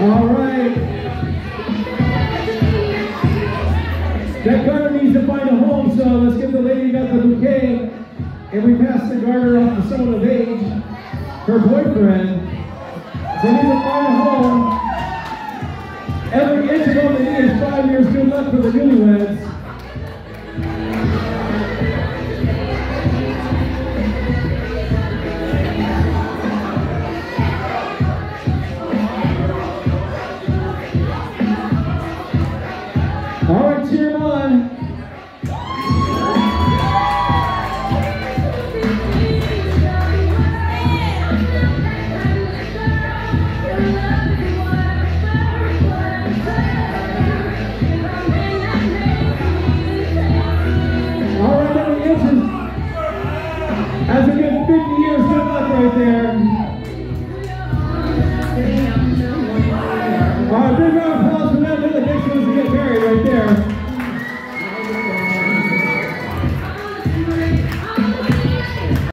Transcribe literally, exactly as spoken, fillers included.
All right. That Garter needs to find a home, so let's give the lady that the bouquet, and we pass the Garter off to someone of age, her boyfriend. They need to find a home. Every inch of on the knee is five years good luck for the newlyweds. All right, cheer them on. All right, every inch has a good fifty years good luck right there. All right, big round.